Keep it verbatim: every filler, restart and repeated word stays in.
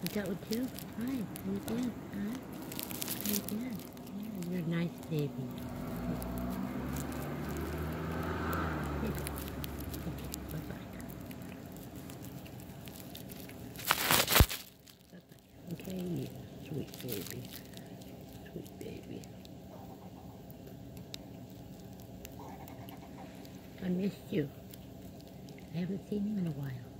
Is that what you? Hi, how you doing? Huh? How you doing? Yeah, you're a nice baby. Here. Okay, bye-bye. Bye-bye. Okay, yeah, sweet baby. Sweet baby. I missed you. I haven't seen you in a while.